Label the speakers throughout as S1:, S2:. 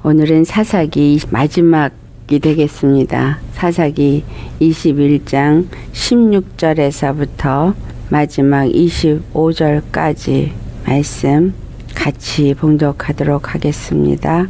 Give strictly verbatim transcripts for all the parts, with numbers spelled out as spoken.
S1: 오늘은 사사기 마지막이 되겠습니다. 사사기 이십일 장 십육 절에서부터 마지막 이십오 절까지 말씀 같이 봉독하도록 하겠습니다.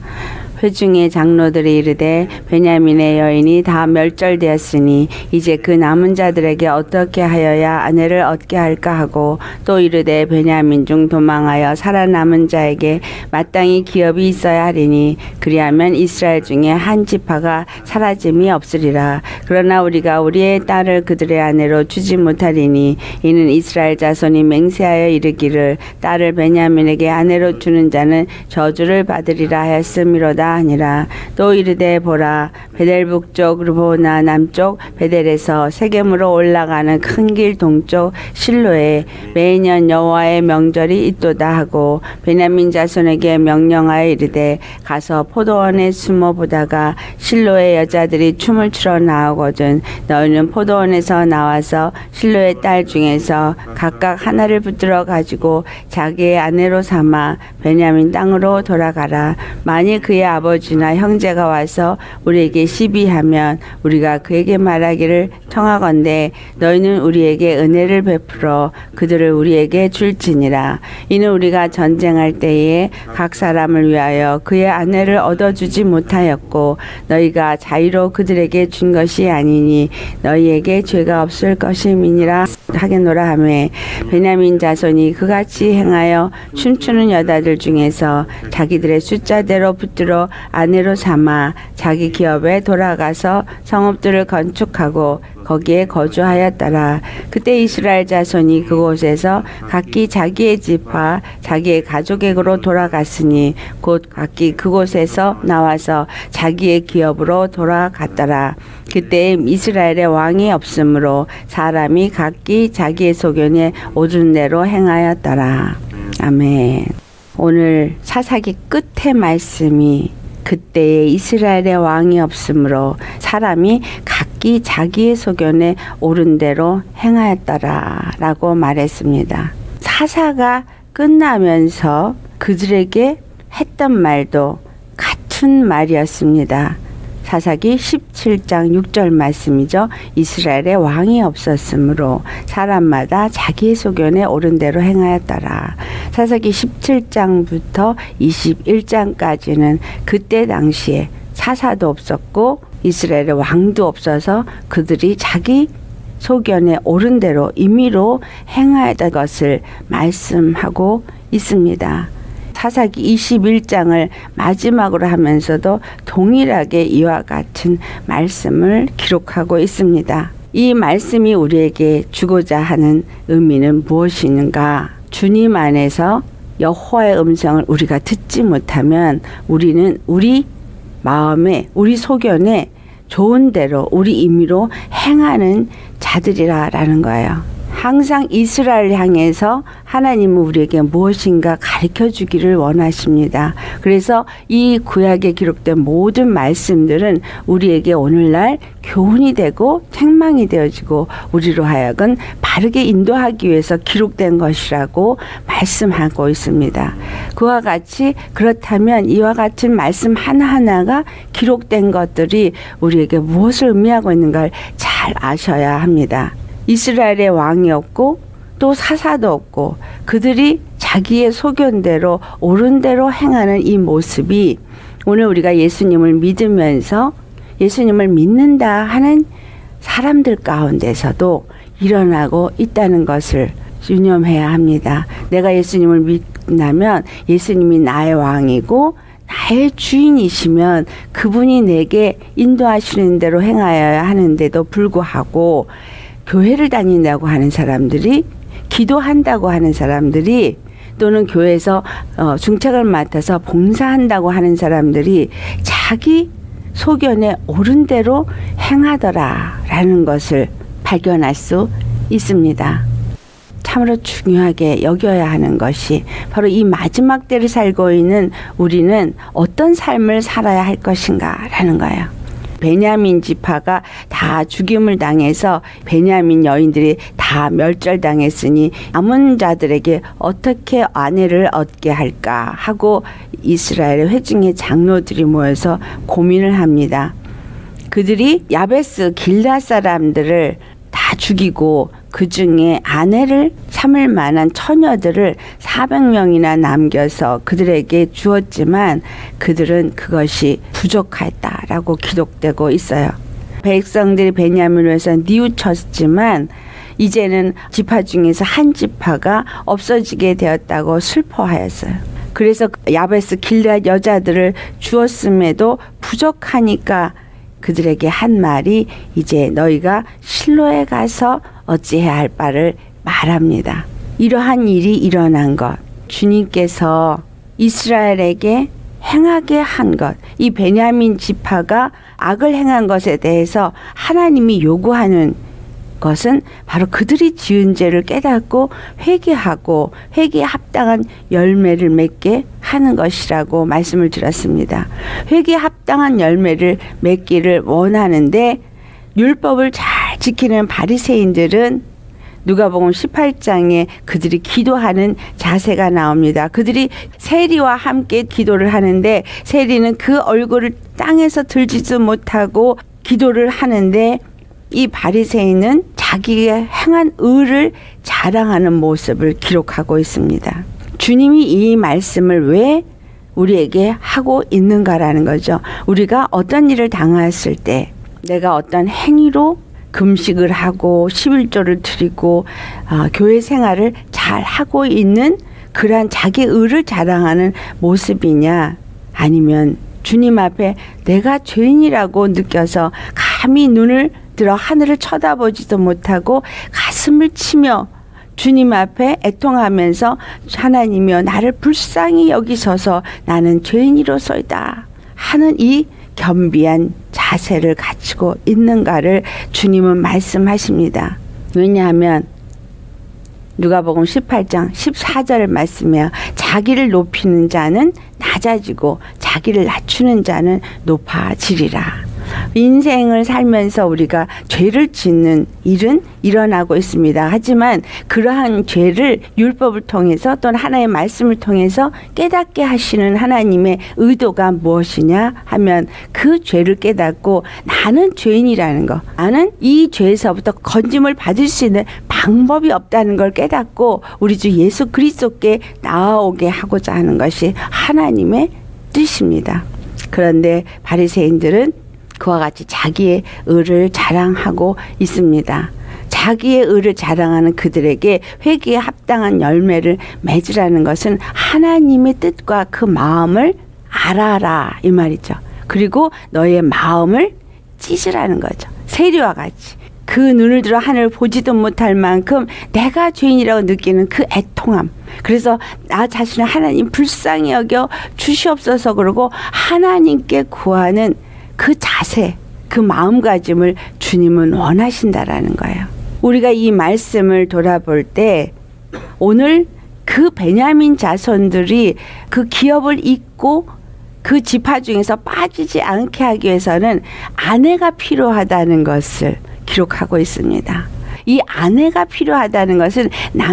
S1: 회중의 장로들이 이르되 베냐민의 여인이 다 멸절되었으니 이제 그 남은 자들에게 어떻게 하여야 아내를 얻게 할까 하고, 또 이르되 베냐민 중 도망하여 살아남은 자에게 마땅히 기업이 있어야 하리니 그리하면 이스라엘 중에 한 지파가 사라짐이 없으리라. 그러나 우리가 우리의 딸을 그들의 아내로 주지 못하리니 이는 이스라엘 자손이 맹세하여 이르기를 딸을 베냐민에게 아내로 주는 자는 저주를 받으리라 하였음이로다 아니라. 또 이르되 보라, 베델 북쪽 르보나 남쪽 베델에서 세겜으로 올라가는 큰 길 동쪽 실로에 매년 여호와의 명절이 있도다 하고, 베냐민 자손에게 명령하여 이르되 가서 포도원에 숨어 보다가 실로의 여자들이 춤을 추러 나오거든 너희는 포도원에서 나와서 실로의 딸 중에서 각각 하나를 붙들어 가지고 자기의 아내로 삼아 베냐민 땅으로 돌아가라. 만일 그의 아버지나 형제가 와서 우리에게 시비하면 우리가 그에게 말하기를 청하건대 너희는 우리에게 은혜를 베풀어 그들을 우리에게 줄지니라. 이는 우리가 전쟁할 때에 각 사람을 위하여 그의 아내를 얻어주지 못하였고 너희가 자유로 그들에게 준 것이 아니니 너희에게 죄가 없을 것임이니라 하겠노라 하매, 베냐민 자손이 그같이 행하여 춤추는 여자들 중에서 자기들의 숫자대로 붙들어 아내로 삼아 자기 기업에 돌아가서 성읍들을 건축하고 거기에 거주하였더라. 그때 이스라엘 자손이 그곳에서 각기 자기의 집과 자기의 가족에게로 돌아갔으니 곧 각기 그곳에서 나와서 자기의 기업으로 돌아갔더라. 그때 이스라엘의 왕이 없으므로 사람이 각기 자기의 소견에 오른 대로 행하였더라. 아멘. 오늘 사사기 끝의 말씀이 그때에 이스라엘의 왕이 없으므로 사람이 각기 자기의 소견에 옳은 대로 행하였더라 라고 말했습니다. 사사가 끝나면서 그들에게 했던 말도 같은 말이었습니다. 사사기 십칠 장 육 절 말씀이죠. 이스라엘의 왕이 없었으므로 사람마다 자기의 소견에 옳은 대로 행하였더라. 사사기 십칠 장부터 이십일 장까지는 그때 당시에 사사도 없었고 이스라엘의 왕도 없어서 그들이 자기 소견에 옳은 대로 임의로 행하였던 것을 말씀하고 있습니다. 사사기 이십일 장을 마지막으로 하면서도 동일하게 이와 같은 말씀을 기록하고 있습니다. 이 말씀이 우리에게 주고자 하는 의미는 무엇인가? 주님 안에서 여호와의 음성을 우리가 듣지 못하면 우리는 우리 마음에, 우리 소견에 좋은 대로 우리 임의로 행하는 자들이라는 거예요. 항상 이스라엘 향해서 하나님은 우리에게 무엇인가 가르쳐 주기를 원하십니다. 그래서 이 구약에 기록된 모든 말씀들은 우리에게 오늘날 교훈이 되고 책망이 되어지고 우리로 하여금 바르게 인도하기 위해서 기록된 것이라고 말씀하고 있습니다. 그와 같이 그렇다면 이와 같은 말씀 하나하나가 기록된 것들이 우리에게 무엇을 의미하고 있는가를 잘 아셔야 합니다. 이스라엘의 왕이 없고 또 사사도 없고 그들이 자기의 소견대로 옳은 대로 행하는 이 모습이 오늘 우리가 예수님을 믿으면서 예수님을 믿는다 하는 사람들 가운데서도 일어나고 있다는 것을 유념해야 합니다. 내가 예수님을 믿나면 예수님이 나의 왕이고 나의 주인이시면 그분이 내게 인도하시는 대로 행하여야 하는데도 불구하고 교회를 다닌다고 하는 사람들이, 기도한다고 하는 사람들이, 또는 교회에서 어, 중책을 맡아서 봉사한다고 하는 사람들이 자기 소견에 옳은 대로 행하더라라는 것을 발견할 수 있습니다. 참으로 중요하게 여겨야 하는 것이 바로 이 마지막 때를 살고 있는 우리는 어떤 삶을 살아야 할 것인가라는 거예요. 베냐민 지파가 다 죽임을 당해서 베냐민 여인들이 다 다 멸절당했으니 남은 자들에게 어떻게 아내를 얻게 할까 하고 이스라엘의 회중의 장로들이 모여서 고민을 합니다. 그들이 야베스 길앗 사람들을 다 죽이고 그 중에 아내를 삼을 만한 처녀들을 사백 명이나 남겨서 그들에게 주었지만 그들은 그것이 부족했다라고 기록되고 있어요. 백성들이 베냐민을 위해서 뉘우쳤지만 이제는 지파 중에서 한 지파가 없어지게 되었다고 슬퍼하였어요. 그래서 야베스 길앗 여자들을 주었음에도 부족하니까 그들에게 한 말이 이제 너희가 실로에 가서 어찌해야 할 바를 말합니다. 이러한 일이 일어난 것, 주님께서 이스라엘에게 행하게 한 것, 이 베냐민 지파가 악을 행한 것에 대해서 하나님이 요구하는 것은 바로 그들이 지은 죄를 깨닫고 회개하고 회개에 합당한 열매를 맺게 하는 것이라고 말씀을 드렸습니다. 회개에 합당한 열매를 맺기를 원하는데 율법을 잘 지키는 바리새인들은 누가복음 십팔 장에 그들이 기도하는 자세가 나옵니다. 그들이 세리와 함께 기도를 하는데 세리는 그 얼굴을 땅에서 들지도 못하고 기도를 하는데 이 바리새인은 자기가 행한 의를 자랑하는 모습을 기록하고 있습니다. 주님이 이 말씀을 왜 우리에게 하고 있는가라는 거죠. 우리가 어떤 일을 당했을 때 내가 어떤 행위로 금식을 하고 십일조를 드리고 어, 교회 생활을 잘 하고 있는 그러한 자기 의를 자랑하는 모습이냐, 아니면 주님 앞에 내가 죄인이라고 느껴서 감히 눈을 들어 하늘을 쳐다보지도 못하고 가슴을 치며 주님 앞에 애통하면서 하나님이여 나를 불쌍히 여기셔서 나는 죄인이로소이다 하는 이 겸비한 자세를 가지고 있는가를 주님은 말씀하십니다. 왜냐하면 누가복음 십팔 장 십사 절 말씀이에요. 자기를 높이는 자는 낮아지고 자기를 낮추는 자는 높아지리라. 인생을 살면서 우리가 죄를 짓는 일은 일어나고 있습니다. 하지만 그러한 죄를 율법을 통해서 또는 하나님의 말씀을 통해서 깨닫게 하시는 하나님의 의도가 무엇이냐 하면 그 죄를 깨닫고 나는 죄인이라는 거, 나는 이 죄에서부터 건짐을 받을 수 있는 방법이 없다는 걸 깨닫고 우리 주 예수 그리스도께 나아오게 하고자 하는 것이 하나님의 뜻입니다. 그런데 바리새인들은 그와 같이 자기의 의를 자랑하고 있습니다. 자기의 의를 자랑하는 그들에게 회개에 합당한 열매를 맺으라는 것은 하나님의 뜻과 그 마음을 알아라 이 말이죠. 그리고 너의 마음을 찢으라는 거죠. 세리와 같이 그 눈을 들어 하늘을 보지도 못할 만큼 내가 죄인이라고 느끼는 그 애통함, 그래서 나 자신을 하나님 불쌍히 여겨 주시옵소서 그러고 하나님께 구하는 그 자세, 그 마음가짐을 주님은 원하신다라는 거예요. 우리가 이 말씀을 돌아볼 때 오늘 그 베냐민 자손들이 그 기업을 잇고 그 지파 중에서 빠지지 않게 하기 위해서는 아내가 필요하다는 것을 기록하고 있습니다. 이 아내가 필요하다는 것은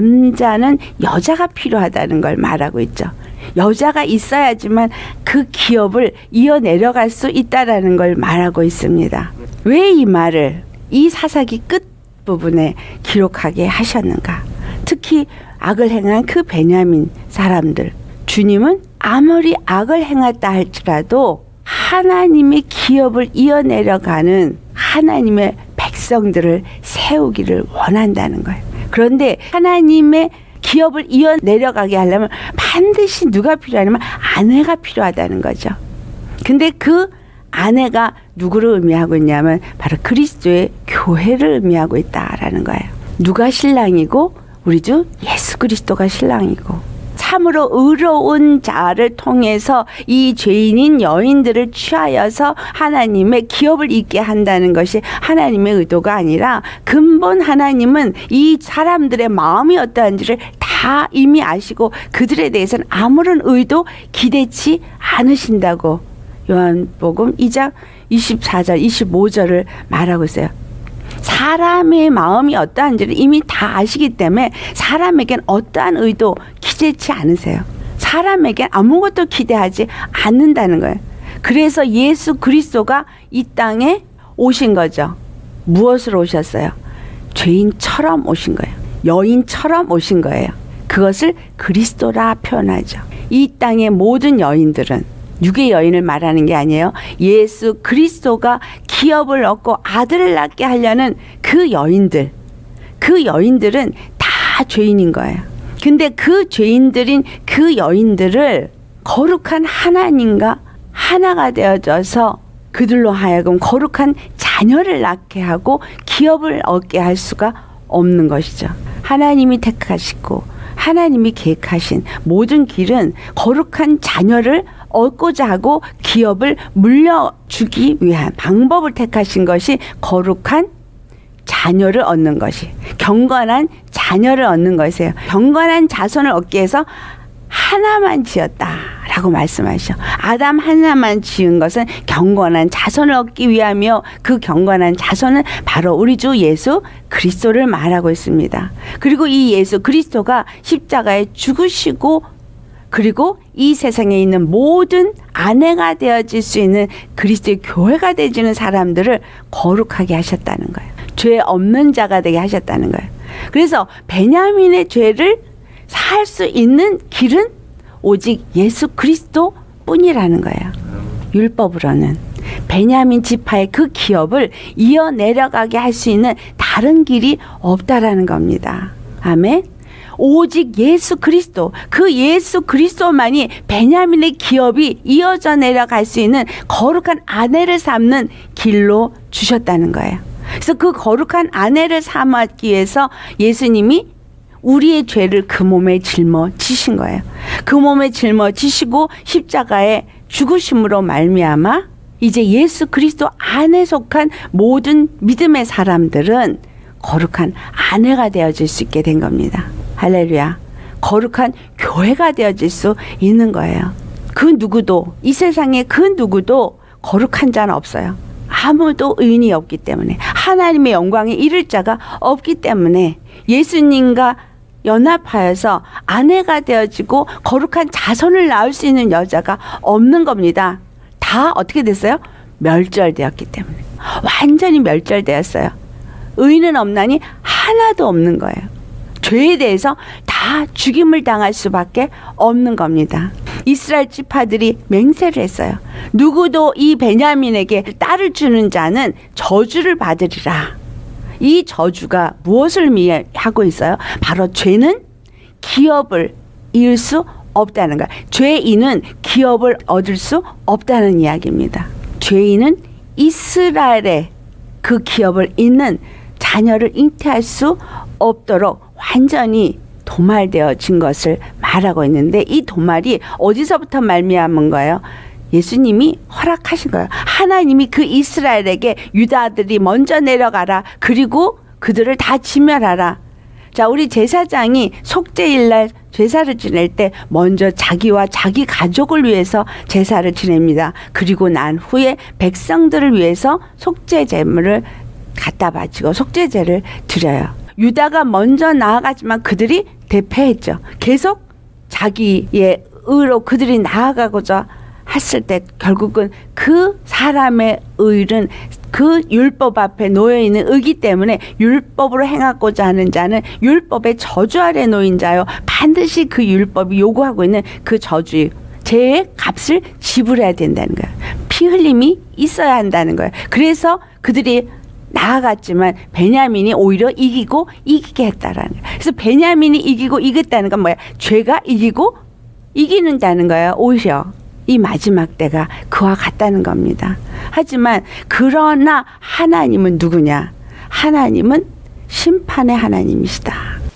S1: 남자는 여자가 필요하다는 걸 말하고 있죠. 여자가 있어야지만 그 기업을 이어 내려갈 수 있다라는 걸 말하고 있습니다. 왜 이 말을 이 사사기 끝 부분에 기록하게 하셨는가? 특히 악을 행한 그 베냐민 사람들, 주님은 아무리 악을 행했다 할지라도 하나님의 기업을 이어 내려가는 하나님의 백성들을 세우기를 원한다는 거예요. 그런데 하나님의 기업을 이어 내려가게 하려면 반드시 누가 필요하냐면 아내가 필요하다는 거죠. 근데 그 아내가 누구를 의미하고 있냐면 바로 그리스도의 교회를 의미하고 있다라는 거예요. 누가 신랑이고 우리 주 예수 그리스도가 신랑이고 참으로 의로운 자를 통해서 이 죄인인 여인들을 취하여서 하나님의 기업을 잇게 한다는 것이 하나님의 의도가 아니라 근본 하나님은 이 사람들의 마음이 어떠한지를 다 이미 아시고 그들에 대해서는 아무런 의도 기대치 않으신다고 요한복음 이 장 이십사 절 이십오 절을 말하고 있어요. 사람의 마음이 어떠한지를 이미 다 아시기 때문에 사람에겐 어떠한 의도 기대치 않으세요. 사람에겐 아무것도 기대하지 않는다는 거예요. 그래서 예수 그리스도가 이 땅에 오신 거죠. 무엇으로 오셨어요? 죄인처럼 오신 거예요. 여인처럼 오신 거예요. 그것을 그리스도라 표현하죠. 이 땅의 모든 여인들은 육의 여인을 말하는 게 아니에요. 예수 그리스도가 기업을 얻고 아들을 낳게 하려는 그 여인들, 그 여인들은 다 죄인인 거예요. 근데 그 죄인들인 그 여인들을 거룩한 하나님과 하나가 되어져서 그들로 하여금 거룩한 자녀를 낳게 하고 기업을 얻게 할 수가 없는 것이죠. 하나님이 택하시고 하나님이 계획하신 모든 길은 거룩한 자녀를 얻고자 하고 기업을 물려주기 위한 방법을 택하신 것이 거룩한 자녀를 얻는 것이, 경건한 자녀를 얻는 것이에요. 경건한 자손을 얻기 위해서 하나만 지었다라고 말씀하셔. 아담 하나만 지은 것은 경건한 자손을 얻기 위하며 그 경건한 자손은 바로 우리 주 예수 그리스도를 말하고 있습니다. 그리고 이 예수 그리스도가 십자가에 죽으시고 그리고 이 세상에 있는 모든 아내가 되어질 수 있는 그리스도의 교회가 되어지는 사람들을 거룩하게 하셨다는 거예요. 죄 없는 자가 되게 하셨다는 거예요. 그래서 베냐민의 죄를 살 수 있는 길은 오직 예수 그리스도 뿐이라는 거예요. 율법으로는 베냐민 지파의 그 기업을 이어 내려가게 할 수 있는 다른 길이 없다라는 겁니다. 아멘. 오직 예수 그리스도, 그 예수 그리스도만이 베냐민의 기업이 이어져 내려갈 수 있는 거룩한 아내를 삼는 길로 주셨다는 거예요. 그래서 그 거룩한 아내를 삼기 위해서 예수님이 우리의 죄를 그 몸에 짊어지신 거예요. 그 몸에 짊어지시고 십자가에 죽으심으로 말미암아 이제 예수 그리스도 안에 속한 모든 믿음의 사람들은 거룩한 아내가 되어질 수 있게 된 겁니다. 할렐루야. 거룩한 교회가 되어질 수 있는 거예요. 그 누구도, 이 세상에 그 누구도 거룩한 자는 없어요. 아무도 의인이 없기 때문에, 하나님의 영광에 이를 자가 없기 때문에 예수님과 연합하여서 아내가 되어지고 거룩한 자손을 낳을 수 있는 여자가 없는 겁니다. 다 어떻게 됐어요? 멸절되었기 때문에. 완전히 멸절되었어요. 의인은 없나니 하나도 없는 거예요. 죄에 대해서 다 죽임을 당할 수밖에 없는 겁니다. 이스라엘 지파들이 맹세를 했어요. 누구도 이 베냐민에게 딸을 주는 자는 저주를 받으리라. 이 저주가 무엇을 의미하고 있어요? 바로 죄는 기업을 이을 수 없다는 거예요. 죄인은 기업을 얻을 수 없다는 이야기입니다. 죄인은 이스라엘의 그 기업을 잇는 자녀를 잉태할 수 없도록 완전히 도말되어진 것을 말하고 있는데, 이 도말이 어디서부터 말미암은 거예요? 예수님이 허락하신 거예요. 하나님이 그 이스라엘에게 유다들이 먼저 내려가라. 그리고 그들을 다 진멸하라. 자, 우리 제사장이 속죄일날 제사를 지낼 때 먼저 자기와 자기 가족을 위해서 제사를 지냅니다. 그리고 난 후에 백성들을 위해서 속죄 제물을 갖다 바치고 속죄제를 드려요. 유다가 먼저 나아가지만 그들이 대패했죠. 계속 자기의 의로 그들이 나아가고자 했을 때 결국은 그 사람의 의는 그 율법 앞에 놓여있는 의기 때문에 율법으로 행하고자 하는 자는 율법의 저주 아래 놓인 자요. 반드시 그 율법이 요구하고 있는 그 저주, 죄의 값을 지불해야 된다는 거예요. 피 흘림이 있어야 한다는 거예요. 그래서 그들이 나아갔지만 베냐민이 오히려 이기고 이기게 했다라는 거예요. 그래서 베냐민이 이기고 이겼다는 건 뭐야? 죄가 이기고 이기는다는 거예요. 오히려 이 마지막 때가 그와 같다는 겁니다. 하지만 그러나 하나님은 누구냐? 하나님은 심판의 하나님이시다.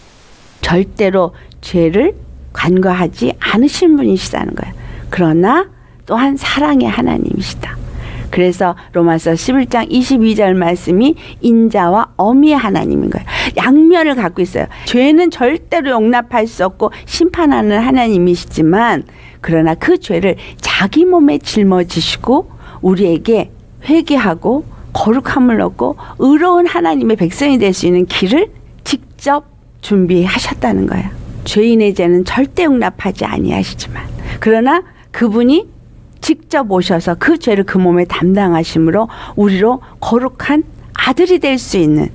S1: 절대로 죄를 간과하지 않으신 분이시다는 거예요. 그러나 또한 사랑의 하나님이시다. 그래서 로마서 십일 장 이십이 절 말씀이 인자와 어미의 하나님인 거예요. 양면을 갖고 있어요. 죄는 절대로 용납할 수 없고 심판하는 하나님이시지만, 그러나 그 죄를 자기 몸에 짊어지시고 우리에게 회개하고 거룩함을 얻고 의로운 하나님의 백성이 될 수 있는 길을 직접 준비하셨다는 거예요. 죄인의 죄는 절대 용납하지 아니하시지만, 그러나 그분이 직접 오셔서 그 죄를 그 몸에 담당하심으로 우리로 거룩한 아들이 될 수 있는,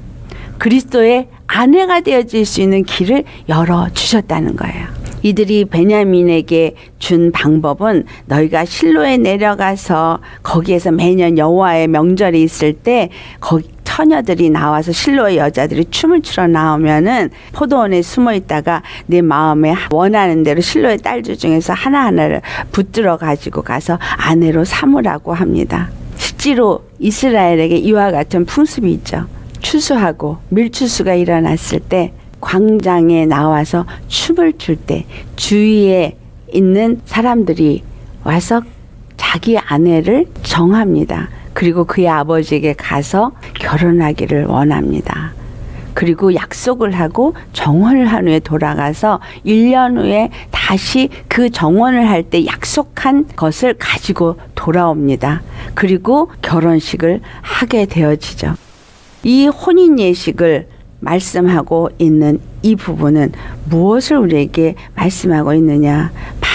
S1: 그리스도의 아내가 되어질 수 있는 길을 열어주셨다는 거예요. 이들이 베냐민에게 준 방법은 너희가 실로에 내려가서 거기에서 매년 여호와의 명절이 있을 때 거기 처녀들이 나와서 실로의 여자들이 춤을 추러 나오면은 포도원에 숨어 있다가 내 마음에 원하는 대로 실로의 딸들 중에서 하나하나를 붙들어 가지고 가서 아내로 삼으라고 합니다. 실제로 이스라엘에게 이와 같은 풍습이 있죠. 추수하고 밀추수가 일어났을 때 광장에 나와서 춤을 출 때 주위에 있는 사람들이 와서 자기 아내를 정합니다. 그리고 그의 아버지에게 가서 결혼하기를 원합니다. 그리고 약속을 하고 정혼을 한 후에 돌아가서 일 년 후에 다시 그 정혼을 할 때 약속한 것을 가지고 돌아옵니다. 그리고 결혼식을 하게 되어지죠. 이 혼인 예식을 말씀하고 있는 이 부분은 무엇을 우리에게 말씀하고 있느냐?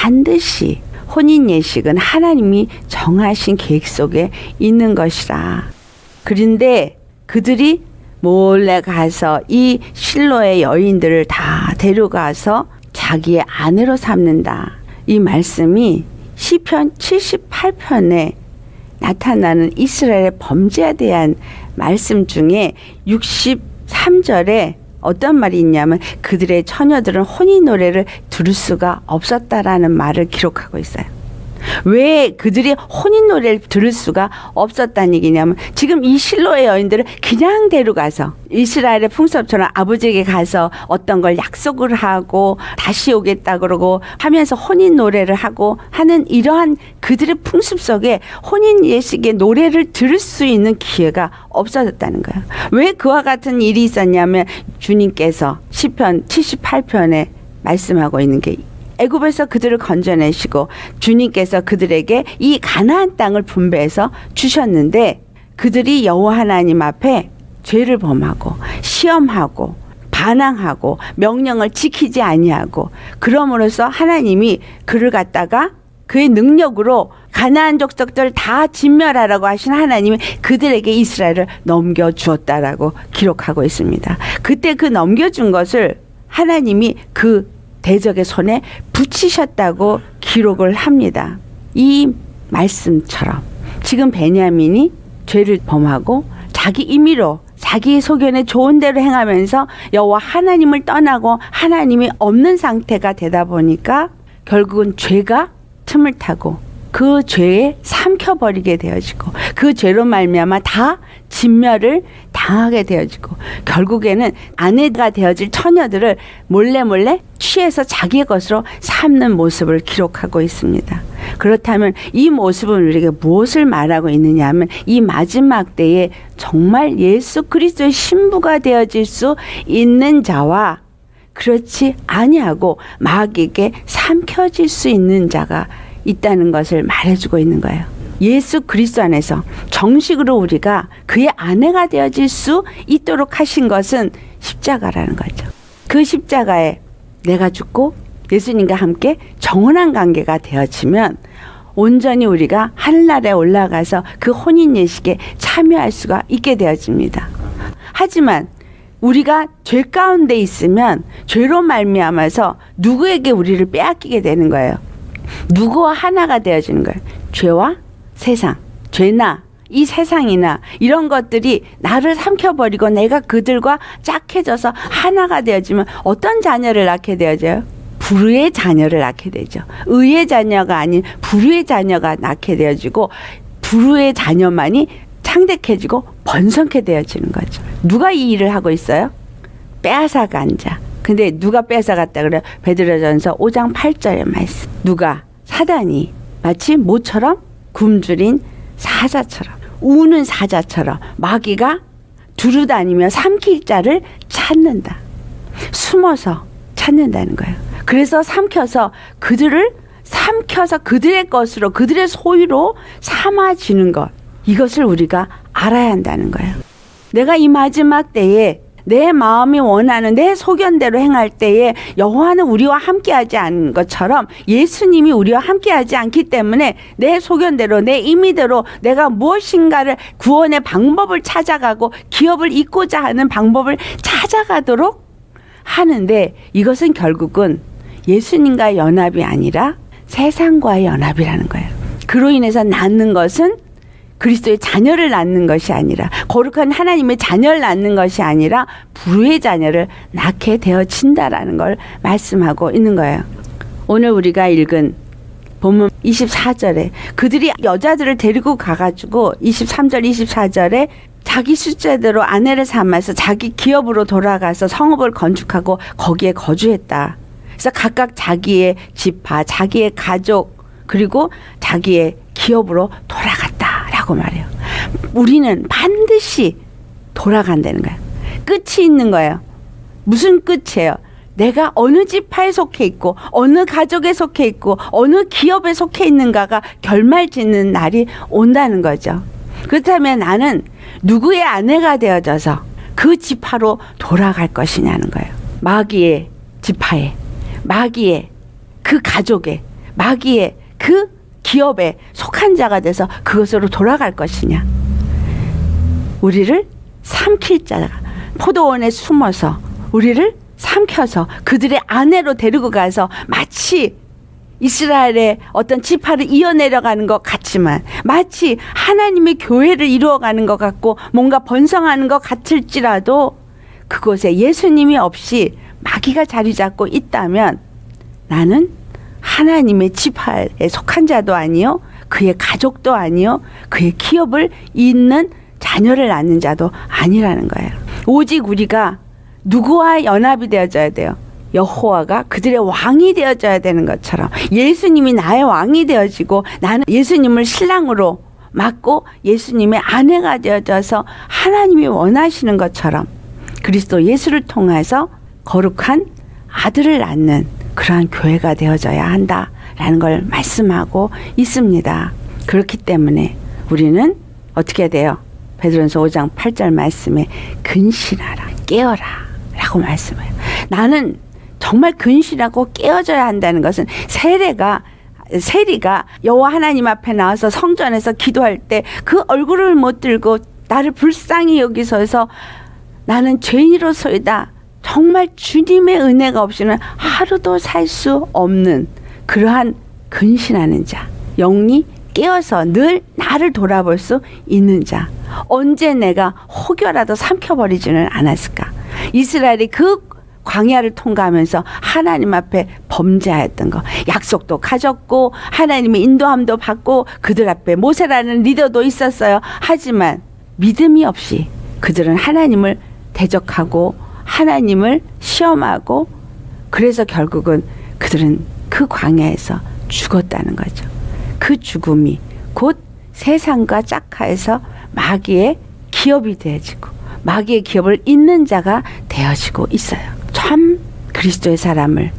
S1: 반드시 혼인 예식은 하나님이 정하신 계획 속에 있는 것이라. 그런데 그들이 몰래 가서 이 실로의 여인들을 다 데려가서 자기의 아내로 삼는다. 이 말씀이 시편 칠십팔 편에 나타나는 이스라엘의 범죄에 대한 말씀 중에 육십삼 절에 어떤 말이 있냐면 그들의 처녀들은 혼인 노래를 들을 수가 없었다라는 말을 기록하고 있어요. 왜 그들이 혼인 노래를 들을 수가 없었다는 얘기냐면 지금 이 실로의 여인들을 그냥 데려가서 이스라엘의 풍습처럼 아버지에게 가서 어떤 걸 약속을 하고 다시 오겠다 그러고 하면서 혼인 노래를 하고 하는 이러한 그들의 풍습 속에 혼인 예식의 노래를 들을 수 있는 기회가 없어졌다는 거예요. 왜 그와 같은 일이 있었냐면 주님께서 시편 칠십팔 편에 말씀하고 있는 게 애굽에서 그들을 건져내시고 주님께서 그들에게 이 가나안 땅을 분배해서 주셨는데 그들이 여호와 하나님 앞에 죄를 범하고 시험하고 반항하고 명령을 지키지 아니하고 그럼으로써 하나님이 그를 갖다가 그의 능력으로 가나안 족속들을 다 진멸하라고 하신 하나님이 그들에게 이스라엘을 넘겨주었다라고 기록하고 있습니다. 그때 그 넘겨준 것을 하나님이 그 대적의 손에 붙이셨다고 기록을 합니다. 이 말씀처럼 지금 베냐민이 죄를 범하고 자기 임의로 자기 소견에 좋은 대로 행하면서 여호와 하나님을 떠나고 하나님이 없는 상태가 되다 보니까 결국은 죄가 틈을 타고 그 죄에 삼켜버리게 되어지고 그 죄로 말미암아 다 진멸을 당하게 되어지고 결국에는 아내가 되어질 처녀들을 몰래 몰래 취해서 자기의 것으로 삼는 모습을 기록하고 있습니다. 그렇다면 이 모습은 우리에게 무엇을 말하고 있느냐 하면 이 마지막 때에 정말 예수 그리스도의 신부가 되어질 수 있는 자와 그렇지 아니하고 마귀에게 삼켜질 수 있는 자가 있다는 것을 말해주고 있는 거예요. 예수 그리스도 안에서 정식으로 우리가 그의 아내가 되어질 수 있도록 하신 것은 십자가라는 거죠. 그 십자가에 내가 죽고 예수님과 함께 정혼한 관계가 되어지면 온전히 우리가 하늘나라에 올라가서 그 혼인 예식에 참여할 수가 있게 되어집니다. 하지만 우리가 죄 가운데 있으면 죄로 말미암아서 누구에게 우리를 빼앗기게 되는 거예요. 누구와 하나가 되어지는 거예요. 죄와 세상, 죄나 이 세상이나 이런 것들이 나를 삼켜버리고 내가 그들과 짝해져서 하나가 되어지면 어떤 자녀를 낳게 되어져요? 불의의 자녀를 낳게 되죠. 의의 자녀가 아닌 불의의 자녀가 낳게 되어지고 불의의 자녀만이 창대해지고 번성케 되어지는 거죠. 누가 이 일을 하고 있어요? 빼앗아간 자. 근데 누가 뺏어갔다 그래요? 베드로전서 오 장 팔 절의 말씀. 누가? 사단이 마치 모처럼 굶주린 사자처럼 우는 사자처럼 마귀가 두루다니며 삼킬 자를 찾는다. 숨어서 찾는다는 거예요. 그래서 삼켜서 그들을 삼켜서 그들의 것으로 그들의 소유로 삼아지는 것. 이것을 우리가 알아야 한다는 거예요. 내가 이 마지막 때에 내 마음이 원하는 내 소견대로 행할 때에 여호와는 우리와 함께하지 않은 것처럼 예수님이 우리와 함께하지 않기 때문에 내 소견대로 내 임의대로 내가 무엇인가를 구원의 방법을 찾아가고 기업을 잇고자 하는 방법을 찾아가도록 하는데, 이것은 결국은 예수님과의 연합이 아니라 세상과의 연합이라는 거예요. 그로 인해서 낳는 것은 그리스도의 자녀를 낳는 것이 아니라, 거룩한 하나님의 자녀를 낳는 것이 아니라 불의의 자녀를 낳게 되어진다라는 걸 말씀하고 있는 거예요. 오늘 우리가 읽은 본문 이십사 절에 그들이 여자들을 데리고 가가지고 이십삼 절 이십사 절에 자기 숫자대로 아내를 삼아서 자기 기업으로 돌아가서 성읍을 건축하고 거기에 거주했다. 그래서 각각 자기의 지파, 자기의 가족, 그리고 자기의 기업으로 돌아갔다라고 말해요. 우리는 반드시 돌아간다는 거예요. 끝이 있는 거예요. 무슨 끝이에요? 내가 어느 지파에 속해 있고 어느 가족에 속해 있고 어느 기업에 속해 있는가가 결말짓는 날이 온다는 거죠. 그렇다면 나는 누구의 아내가 되어져서 그 지파로 돌아갈 것이냐는 거예요. 마귀의 지파에, 마귀의 그 가족에, 마귀의 그 기업에 속한 자가 돼서 그것으로 돌아갈 것이냐. 우리를 삼킬 자가 포도원에 숨어서 우리를 삼켜서 그들의 아내로 데리고 가서 마치 이스라엘의 어떤 지파를 이어내려가는 것 같지만, 마치 하나님의 교회를 이루어가는 것 같고 뭔가 번성하는 것 같을지라도 그곳에 예수님이 없이 마귀가 자리 잡고 있다면 나는 하나님의 지파에 속한 자도 아니요, 그의 가족도 아니요, 그의 기업을 잇는 자녀를 낳는 자도 아니라는 거예요. 오직 우리가 누구와 연합이 되어져야 돼요? 여호와가 그들의 왕이 되어져야 되는 것처럼 예수님이 나의 왕이 되어지고 나는 예수님을 신랑으로 맞고 예수님의 아내가 되어져서 하나님이 원하시는 것처럼 그리스도 예수를 통해서 거룩한 아들을 낳는 그러한 교회가 되어져야 한다라는 걸 말씀하고 있습니다. 그렇기 때문에 우리는 어떻게 돼요? 베드로전서 오 장 팔 절 말씀에 근신하라, 깨어라 라고 말씀해요. 나는 정말 근신하고 깨어져야 한다는 것은 세례가 세리가 여호와 하나님 앞에 나와서 성전에서 기도할 때 그 얼굴을 못 들고 나를 불쌍히 여기서서 나는 죄인으로서이다, 정말 주님의 은혜가 없이는 하루도 살 수 없는 그러한 근신하는 자, 영이 깨어서 늘 나를 돌아볼 수 있는 자, 언제 내가 혹여라도 삼켜버리지는 않았을까. 이스라엘이 그 광야를 통과하면서 하나님 앞에 범죄하였던 거, 약속도 가졌고 하나님의 인도함도 받고 그들 앞에 모세라는 리더도 있었어요. 하지만 믿음이 없이 그들은 하나님을 대적하고 하나님을 시험하고, 그래서 결국은 그들은 그 광야에서 죽었다는 거죠. 그 죽음이 곧 세상과 짝하에서 마귀의 기업이 되어지고 마귀의 기업을 잇는 자가 되어지고 있어요. 참 그리스도의 사람을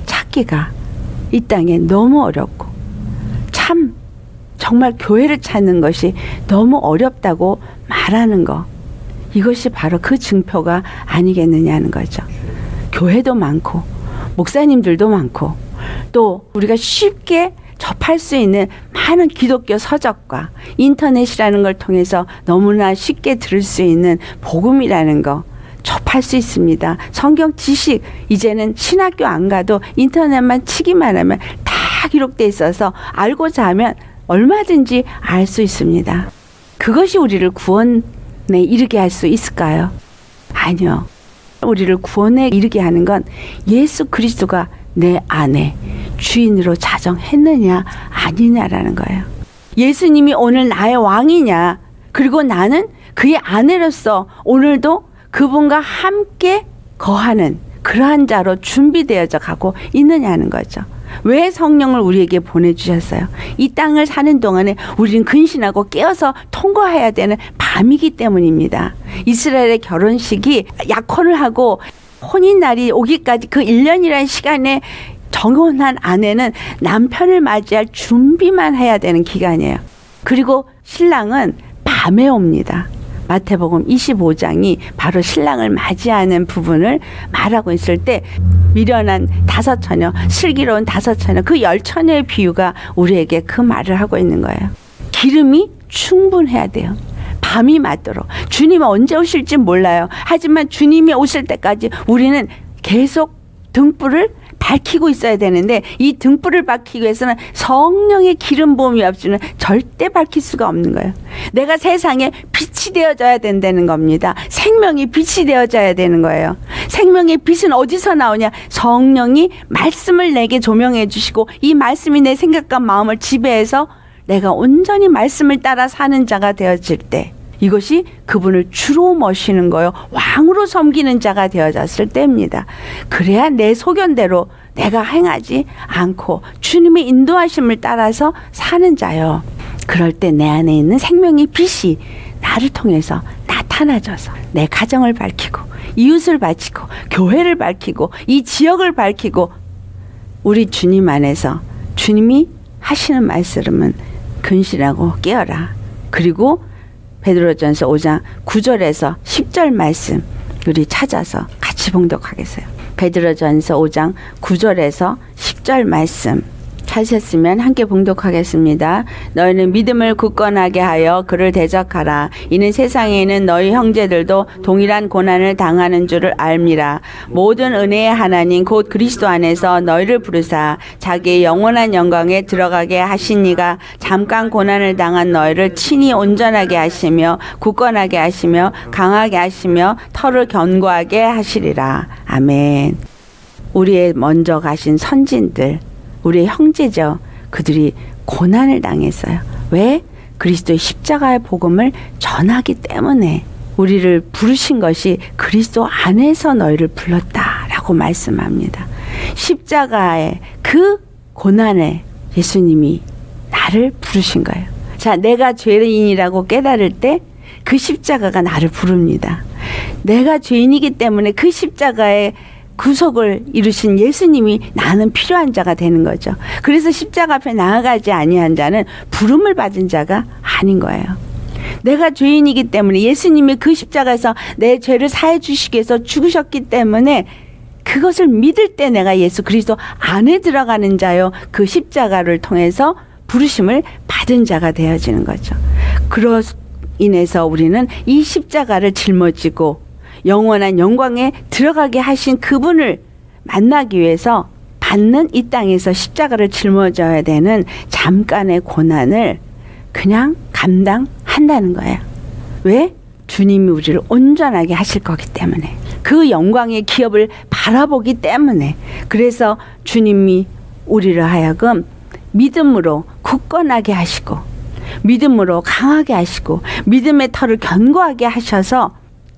S1: 찾기가 이 땅에 너무 어렵고, 참 정말 교회를 찾는 것이 너무 어렵다고 말하는 거, 이것이 바로 그 증표가 아니겠느냐는 거죠. 교회도 많고 목사님들도 많고 또 우리가 쉽게 접할 수 있는 많은 기독교 서적과 인터넷이라는 걸 통해서 너무나 쉽게 들을 수 있는 복음이라는 거 접할 수 있습니다. 성경 지식, 이제는 신학교 안 가도 인터넷만 치기만 하면 다 기록돼 있어서 알고자 하면 얼마든지 알 수 있습니다. 그것이 우리를 구원에 이르게 할 수 있을까요? 아니요. 우리를 구원에 이르게 하는 건 예수 그리스도가 내 안에 주인으로 자정했느냐 아니냐라는 거예요. 예수님이 오늘 나의 왕이냐, 그리고 나는 그의 아내로서 오늘도 그분과 함께 거하는 그러한 자로 준비되어져 가고 있느냐는 거죠. 왜 성령을 우리에게 보내주셨어요? 이 땅을 사는 동안에 우리는 근신하고 깨어서 통과해야 되는 밤이기 때문입니다. 이스라엘의 결혼식이 약혼을 하고 혼인날이 오기까지 그 일 년이라는 시간에 정혼한 아내는 남편을 맞이할 준비만 해야 되는 기간이에요. 그리고 신랑은 밤에 옵니다. 마태복음 이십오 장이 바로 신랑을 맞이하는 부분을 말하고 있을 때 미련한 다섯 처녀, 슬기로운 다섯 처녀, 그 열 처녀의 비유가 우리에게 그 말을 하고 있는 거예요. 기름이 충분해야 돼요. 밤이 맞도록. 주님은 언제 오실지 몰라요. 하지만 주님이 오실 때까지 우리는 계속 등불을 밝히고 있어야 되는데, 이 등불을 밝히기 위해서는 성령의 기름 부음이 없이는 절대 밝힐 수가 없는 거예요. 내가 세상에 빛이 되어져야 된다는 겁니다. 생명이 빛이 되어져야 되는 거예요. 생명의 빛은 어디서 나오냐? 성령이 말씀을 내게 조명해 주시고, 이 말씀이 내 생각과 마음을 지배해서 내가 온전히 말씀을 따라 사는 자가 되어질 때, 이것이 그분을 주로 모시는 거요, 왕으로 섬기는 자가 되어졌을 때입니다. 그래야 내 소견대로 내가 행하지 않고 주님의 인도하심을 따라서 사는 자요. 그럴 때 내 안에 있는 생명의 빛이 나를 통해서 나타나져서 내 가정을 밝히고, 이웃을 밝히고, 교회를 밝히고, 이 지역을 밝히고, 우리 주님 안에서 주님이 하시는 말씀은 근신하고 깨어라. 그리고 베드로전서 오 장 구 절에서 십 절 말씀 우리 찾아서 같이 봉독하겠어요. 베드로전서 오 장 구 절에서 십 절 말씀 찾으셨으면 함께 봉독하겠습니다. 너희는 믿음을 굳건하게 하여 그를 대적하라. 이는 세상에 있는 너희 형제들도 동일한 고난을 당하는 줄을 알미라. 모든 은혜의 하나님 곧 그리스도 안에서 너희를 부르사 자기의 영원한 영광에 들어가게 하신 이가 잠깐 고난을 당한 너희를 친히 온전하게 하시며 굳건하게 하시며 강하게 하시며 털을 견고하게 하시리라. 아멘. 우리의 먼저 가신 선진들, 우리의 형제죠. 그들이 고난을 당했어요. 왜? 그리스도의 십자가의 복음을 전하기 때문에. 우리를 부르신 것이 그리스도 안에서 너희를 불렀다라고 말씀합니다. 십자가의 그 고난에 예수님이 나를 부르신 거예요. 자, 내가 죄인이라고 깨달을 때 그 십자가가 나를 부릅니다. 내가 죄인이기 때문에 그 십자가의 구속을 이루신 예수님이 나는 필요한 자가 되는 거죠. 그래서 십자가 앞에 나아가지 아니한 자는 부름을 받은 자가 아닌 거예요. 내가 죄인이기 때문에 예수님이 그 십자가에서 내 죄를 사해 주시기 위해서 죽으셨기 때문에 그것을 믿을 때 내가 예수 그리스도 안에 들어가는 자요, 그 십자가를 통해서 부르심을 받은 자가 되어지는 거죠. 그로 인해서 우리는 이 십자가를 짊어지고 영원한 영광에 들어가게 하신 그분을 만나기 위해서 받는 이 땅에서 십자가를 짊어져야 되는 잠깐의 고난을 그냥 감당한다는 거예요. 왜? 주님이 우리를 온전하게 하실 거기 때문에. 그 영광의 기업을 바라보기 때문에. 그래서 주님이 우리를 하여금 믿음으로 굳건하게 하시고, 믿음으로 강하게 하시고, 믿음의 털을 견고하게 하셔서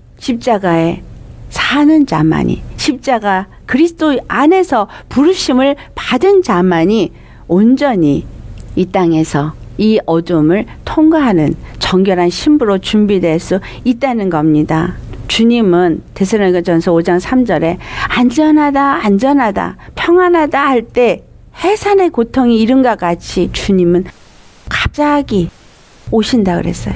S1: 십자가에 사는 자만이, 십자가 그리스도 안에서 부르심을 받은 자만이 온전히 이 땅에서 이 어둠을 통과하는 정결한 신부로 준비될 수 있다는 겁니다. 주님은 데살로니가전서 오 장 삼 절에 안전하다 안전하다 평안하다 할 때 해산의 고통이 이른과 같이 주님은 갑자기 오신다 그랬어요.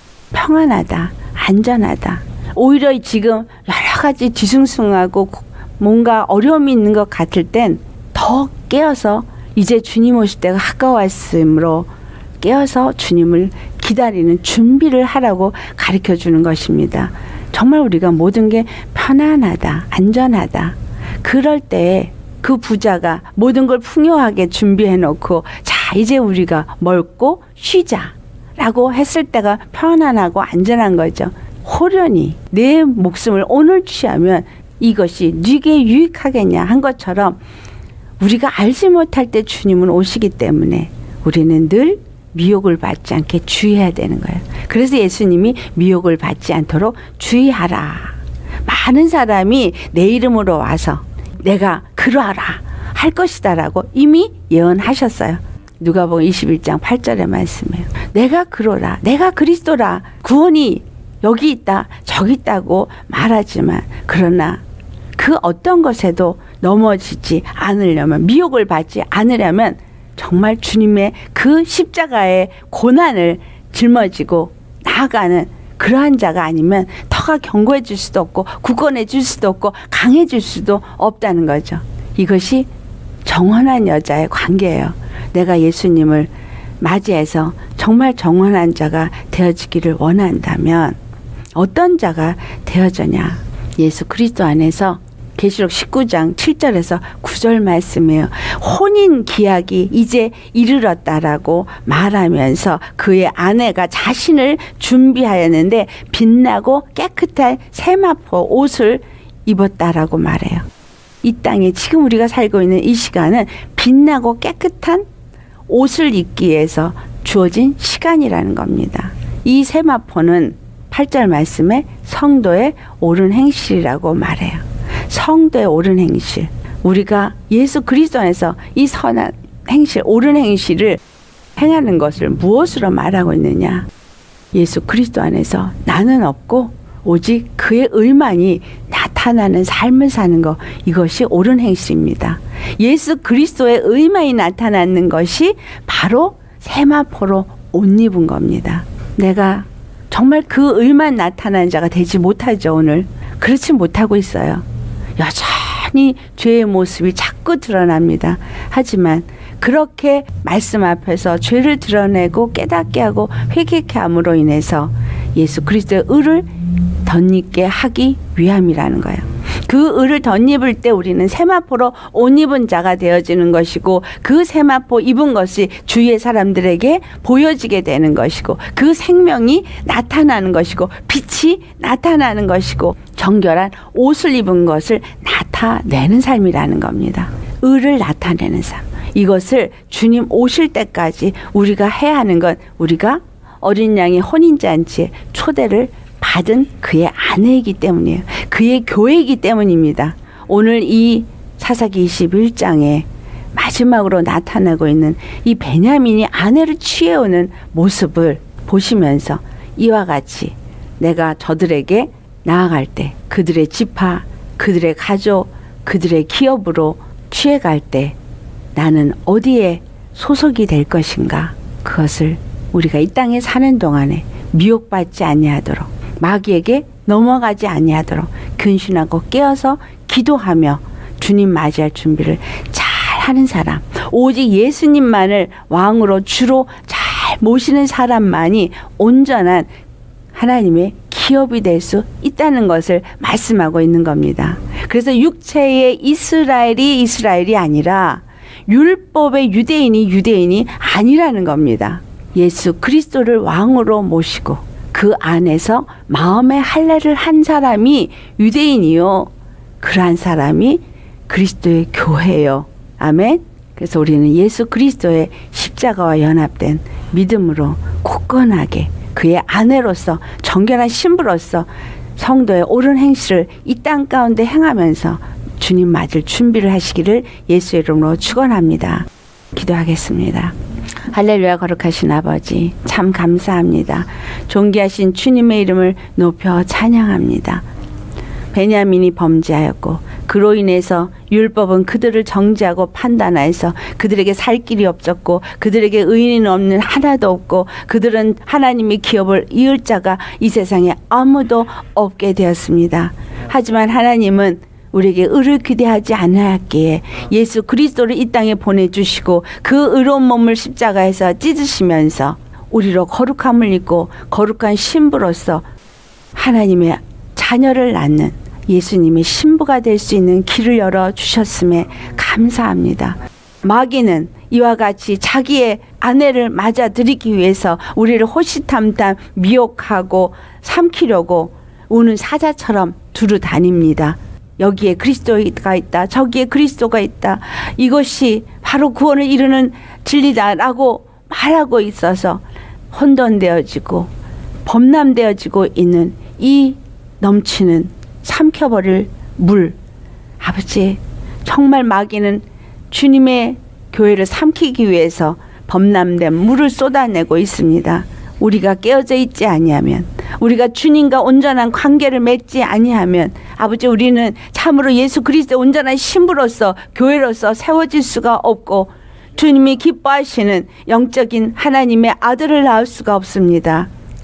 S1: 평안하다 안전하다. 오히려 지금 여러 가지 뒤숭숭하고 뭔가 어려움이 있는 것 같을 땐 더 깨어서 이제 주님 오실 때가 가까웠으므로 깨어서 주님을 기다리는 준비를 하라고 가르쳐 주는 것입니다. 정말 우리가 모든 게 편안하다, 안전하다. 그럴 때 그 부자가 모든 걸 풍요하게 준비해 놓고 자 이제 우리가 먹고 쉬자 라고 했을 때가 편안하고 안전한 거죠. 호련히 내 목숨을 오늘 취하면 이것이 네게 유익하겠냐 한 것처럼 우리가 알지 못할 때 주님은 오시기 때문에 우리는 늘 미혹을 받지 않게 주의해야 되는 거예요. 그래서 예수님이 미혹을 받지 않도록 주의하라. 많은 사람이 내 이름으로 와서 내가 그러하라 할 것이다 라고 이미 예언하셨어요. 누가복음 이십일 장 팔 절의 말씀이에요. 내가 그러라, 내가 그리스도라, 구원이 여기 있다 저기 있다고 말하지만 그러나 그 어떤 것에도 넘어지지 않으려면, 미혹을 받지 않으려면 정말 주님의 그 십자가의 고난을 짊어지고 나아가는 그러한 자가 아니면 터가 견고해 줄 수도 없고 굳건해 줄 수도 없고 강해질 수도 없다는 거죠. 이것이 정헌한 여자의 관계예요. 내가 예수님을 맞이해서 정말 정헌한 자가 되어지기를 원한다면 어떤 자가 되어져냐. 예수 그리스도 안에서 계시록 십구 장 칠 절에서 구 절 말씀이에요. 혼인 기약이 이제 이르렀다라고 말하면서 그의 아내가 자신을 준비하였는데 빛나고 깨끗한 세마포 옷을 입었다라고 말해요. 이 땅에 지금 우리가 살고 있는 이 시간은 빛나고 깨끗한 옷을 입기 위해서 주어진 시간이라는 겁니다. 이 세마포는 팔 절 말씀에 성도의 옳은 행실이라고 말해요. 성도의 옳은 행실. 우리가 예수 그리스도 안에서 이 선한 행실, 옳은 행실을 행하는 것을 무엇으로 말하고 있느냐. 예수 그리스도 안에서 나는 없고 오직 그의 의만이 나타나는 삶을 사는 것, 이것이 옳은 행실입니다. 예수 그리스도의 의만이 나타나는 것이 바로 세마포로 옷 입은 겁니다. 내가 정말 그 의만 나타나는 자가 되지 못하죠. 오늘 그렇지 못하고 있어요. 여전히 죄의 모습이 자꾸 드러납니다. 하지만 그렇게 말씀 앞에서 죄를 드러내고 깨닫게 하고 회개케 함으로 인해서 예수 그리스도의 의를 덧입게 하기 위함이라는 거예요. 그 의를 덧입을 때 우리는 세마포로 옷 입은 자가 되어지는 것이고 그 세마포 입은 것이 주위의 사람들에게 보여지게 되는 것이고 그 생명이 나타나는 것이고 빛이 나타나는 것이고 정결한 옷을 입은 것을 나타내는 삶이라는 겁니다. 의를 나타내는 삶. 이것을 주님 오실 때까지 우리가 해야 하는 건 우리가 어린 양의 혼인잔치에 초대를 받은 그의 아내이기 때문이에요. 그의 교회이기 때문입니다. 오늘 이 사사기 이십일 장에 마지막으로 나타나고 있는 이 베냐민이 아내를 취해오는 모습을 보시면서 이와 같이 내가 저들에게 나아갈 때 그들의 지파, 그들의 가족, 그들의 기업으로 취해갈 때 나는 어디에 소속이 될 것인가. 그것을 우리가 이 땅에 사는 동안에 미혹받지 아니하도록 마귀에게 넘어가지 아니하도록 근신하고 깨어서 기도하며 주님 맞이할 준비를 잘 하는 사람, 오직 예수님만을 왕으로 주로 잘 모시는 사람만이 온전한 하나님의 기업이 될 수 있다는 것을 말씀하고 있는 겁니다. 그래서 육체의 이스라엘이 이스라엘이 아니라 율법의 유대인이 유대인이 아니라는 겁니다. 예수 그리스도를 왕으로 모시고 그 안에서 마음의 할례를 한 사람이 유대인이요. 그러한 사람이 그리스도의 교회요. 아멘. 그래서 우리는 예수 그리스도의 십자가와 연합된 믿음으로 굳건하게 그의 아내로서 정결한 신부로서 성도의 옳은 행실을 이 땅 가운데 행하면서 주님 맞을 준비를 하시기를 예수의 이름으로 축원합니다. 기도하겠습니다. 할렐루야. 거룩하신 아버지 참 감사합니다. 존귀하신 주님의 이름을 높여 찬양합니다. 베냐민이 범죄하였고 그로 인해서 율법은 그들을 정죄하고 판단하여서 그들에게 살 길이 없었고 그들에게 의인은 없는 하나도 없고 그들은 하나님의 기업을 이을 자가 이 세상에 아무도 없게 되었습니다. 하지만 하나님은 우리에게 의를 기대하지 않았기에 예수 그리스도를 이 땅에 보내주시고 그 의로운 몸을 십자가에서 찢으시면서 우리로 거룩함을 입고 거룩한 신부로서 하나님의 자녀를 낳는 예수님의 신부가 될 수 있는 길을 열어주셨음에 감사합니다. 마귀는 이와 같이 자기의 아내를 맞아들이기 위해서 우리를 호시탐탐 미혹하고 삼키려고 우는 사자처럼 두루 다닙니다. 여기에 그리스도가 있다. 저기에 그리스도가 있다. 이것이 바로 구원을 이루는 진리다라고 말하고 있어서 혼돈되어지고 범람되어지고 있는 이 넘치는 삼켜버릴 물. 아버지, 정말 마귀는 주님의 교회를 삼키기 위해서 범람된 물을 쏟아내고 있습니다. 우리가 깨어져 있지 아니하면, 우리가 주님과 온전한 관계를 맺지 아니하면 아버지 우리는 참으로 예수 그리스도의 온전한 신부로서 교회로서 세워질 수가 없고 주님이 기뻐하시는 영적인 하나님의 아들을 낳을 수가 없습니다.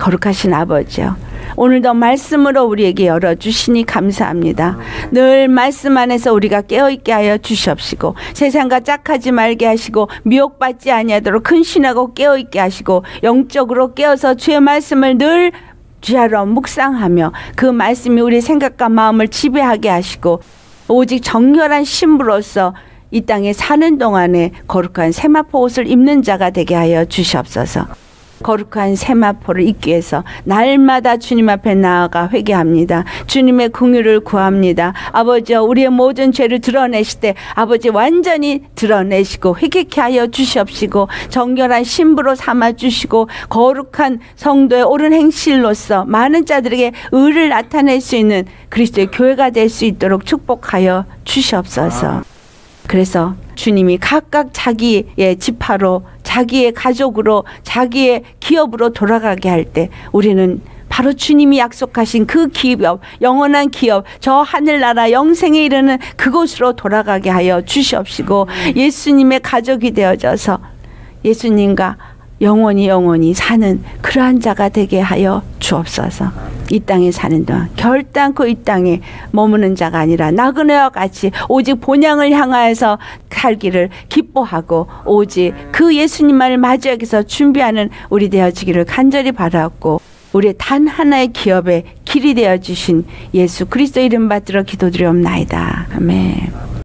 S1: 거룩하신 아버지요, 오늘도 말씀으로 우리에게 열어주시니 감사합니다. 늘 말씀 안에서 우리가 깨어있게 하여 주시옵시고, 세상과 짝하지 말게 하시고, 미혹받지 아니하도록 근신하고 깨어있게 하시고, 영적으로 깨어서 주의 말씀을 늘 주야로 묵상하며 그 말씀이 우리 생각과 마음을 지배하게 하시고, 오직 정결한 신부로서 이 땅에 사는 동안에 거룩한 세마포 옷을 입는 자가 되게 하여 주시옵소서. 거룩한 세마포를 입기 위해서 날마다 주님 앞에 나아가 회개합니다. 주님의 긍휼을 구합니다. 아버지여, 우리의 모든 죄를 드러내실 때 아버지 완전히 드러내시고 회개케 하여 주시옵시고, 정결한 신부로 삼아주시고, 거룩한 성도의 옳은 행실로서 많은 자들에게 의를 나타낼 수 있는 그리스도의 교회가 될 수 있도록 축복하여 주시옵소서. 그래서 주님이 각각 자기의 지파로, 자기의 가족으로, 자기의 기업으로 돌아가게 할 때 우리는 바로 주님이 약속하신 그 기업, 영원한 기업, 저 하늘나라 영생에 이르는 그곳으로 돌아가게 하여 주시옵시고, 예수님의 가족이 되어져서 예수님과 영원히 영원히 사는 그러한 자가 되게 하여 주옵소서. 이 땅에 사는 동안 결단코 이 땅에 머무는 자가 아니라 나그네와 같이 오직 본향을 향하여서 살기를 기뻐하고, 오직 그 예수님만을 마주하기 위해서 준비하는 우리 되어지기를 간절히 바라옵고, 우리의 단 하나의 기업의 길이 되어주신 예수 그리스도 이름 받들어 기도드리옵나이다. 아멘.